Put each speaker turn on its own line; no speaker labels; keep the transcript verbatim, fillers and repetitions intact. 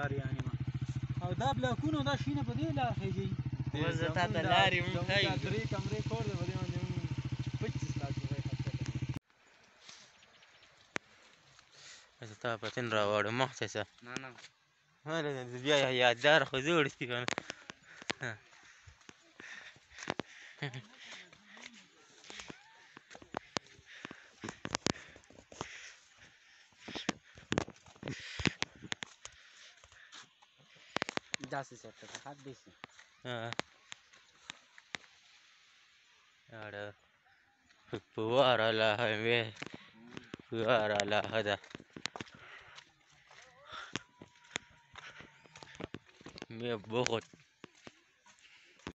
ښکاري یعنې ما او دا بلاکونه دا شینه په دې لار خېږي
اوس زه تا ته لارې مونږ ښایي
زموږ دا درې کمرې کور دی په دې باندې مونږ پچیس لاکھ روپۍ خرڅه کړې
زه تا پتن راوړم مخته شه
نه نه
بیا یادګار خو جوړ شي که نه
داسې سیټ کړه حد داسې
اړه فواره لها مې فواره لها ده مې بخت